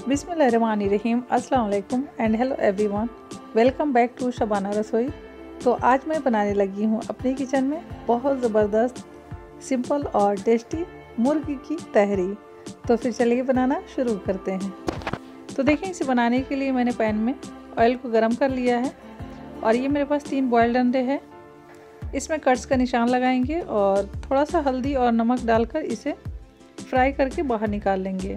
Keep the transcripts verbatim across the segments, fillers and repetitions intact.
बिस्मिल्लाहिर्रहमानिर्रहीम, अस्सलाम वालेकुम and hello everyone, welcome back to Shabana Rasoi. तो आज मैं बनाने लगी हूँ अपने किचन में बहुत ज़बरदस्त सिंपल और टेस्टी मुर्गी की तहरी। तो फिर चलिए बनाना शुरू करते हैं। तो देखिए, इसे बनाने के लिए मैंने पैन में ऑयल को गर्म कर लिया है और ये मेरे पास तीन बॉयल्ड अंडे हैं। इसमें कट्स का निशान लगाएंगे और थोड़ा सा हल्दी और नमक डालकर इसे फ्राई करके बाहर निकाल लेंगे।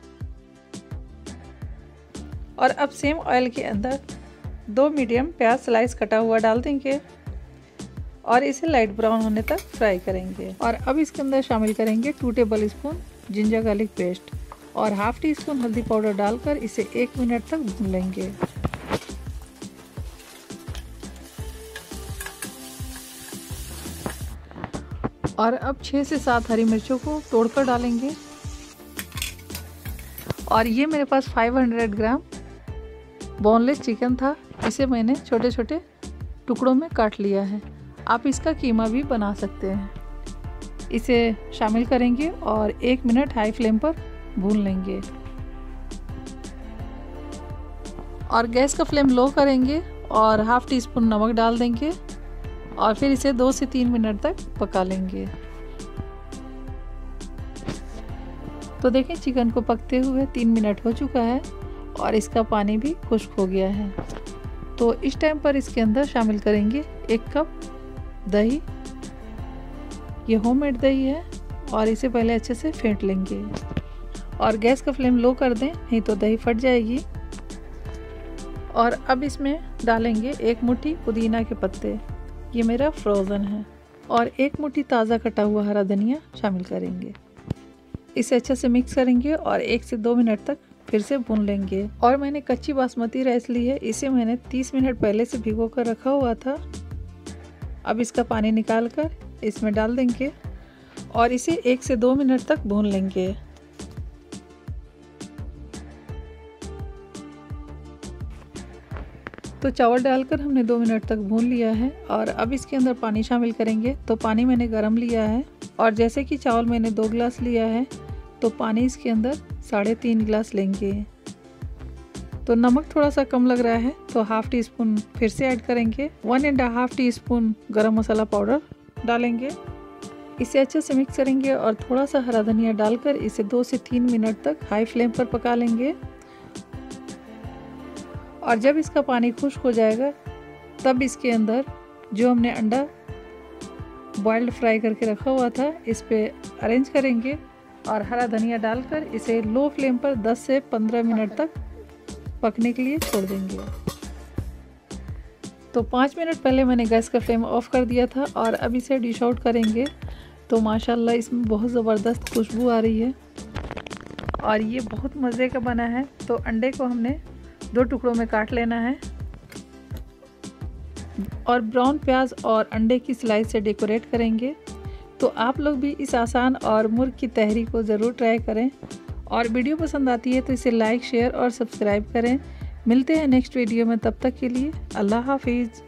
और अब सेम ऑयल के अंदर दो मीडियम प्याज स्लाइस कटा हुआ डाल देंगे और इसे लाइट ब्राउन होने तक फ्राई करेंगे। और अब इसके अंदर शामिल करेंगे two tablespoon ginger garlic paste और हाफ टी स्पून हल्दी पाउडर डालकर इसे एक मिनट तक भून लेंगे। और अब छः से सात हरी मिर्चों को तोड़कर डालेंगे। और ये मेरे पास पाँच सौ ग्राम बोनलेस चिकन था, इसे मैंने छोटे छोटे टुकड़ों में काट लिया है। आप इसका कीमा भी बना सकते हैं। इसे शामिल करेंगे और एक मिनट हाई फ्लेम पर भून लेंगे। और गैस का फ्लेम लो करेंगे और हाफ टी स्पून नमक डाल देंगे और फिर इसे दो से तीन मिनट तक पका लेंगे। तो देखें, चिकन को पकते हुए तीन मिनट हो चुका है और इसका पानी भी खुश्क हो गया है। तो इस टाइम पर इसके अंदर शामिल करेंगे एक कप दही। ये होममेड दही है और इसे पहले अच्छे से फेंट लेंगे और गैस का फ्लेम लो कर दें, नहीं तो दही फट जाएगी। और अब इसमें डालेंगे एक मुट्ठी पुदीना के पत्ते, ये मेरा फ्रोज़न है, और एक मुट्ठी ताज़ा कटा हुआ हरा धनिया शामिल करेंगे। इसे अच्छे से मिक्स करेंगे और एक से दो मिनट तक फिर से भून लेंगे। और मैंने कच्ची बासमती राइस ली है, इसे मैंने तीस मिनट पहले से भिगो कर रखा हुआ था। अब इसका पानी निकाल कर इसमें डाल देंगे और इसे एक से दो मिनट तक भून लेंगे। तो चावल डालकर हमने दो मिनट तक भून लिया है और अब इसके अंदर पानी शामिल करेंगे। तो पानी मैंने गरम लिया है और जैसे कि चावल मैंने दो गिलास लिया है तो पानी इसके अंदर साढ़े तीन गिलास लेंगे। तो नमक थोड़ा सा कम लग रहा है तो हाफ टी स्पून फिर से ऐड करेंगे। One and half teaspoon garam masala powder डालेंगे। इसे अच्छे से मिक्स करेंगे और थोड़ा सा हरा धनिया डालकर इसे दो से तीन मिनट तक हाई फ्लेम पर पका लेंगे। और जब इसका पानी खुश्क हो जाएगा तब इसके अंदर जो हमने अंडा बॉइल्ड फ्राई करके रखा हुआ था इस पे अरेंज करेंगे और हरा धनिया डालकर इसे लो फ्लेम पर दस से पंद्रह मिनट तक पकने के लिए छोड़ देंगे। तो पाँच मिनट पहले मैंने गैस का फ्लेम ऑफ कर दिया था और अब इसे डिश आउट करेंगे। तो माशाल्लाह इसमें बहुत ज़बरदस्त खुशबू आ रही है और ये बहुत मज़े का बना है। तो अंडे को हमने दो टुकड़ों में काट लेना है और ब्राउन प्याज और अंडे की स्लाइस से डेकोरेट करेंगे। तो आप लोग भी इस आसान और मुर्ग की तहरी को ज़रूर ट्राई करें और वीडियो पसंद आती है तो इसे लाइक, शेयर और सब्सक्राइब करें। मिलते हैं नेक्स्ट वीडियो में, तब तक के लिए अल्लाह हाफिज़।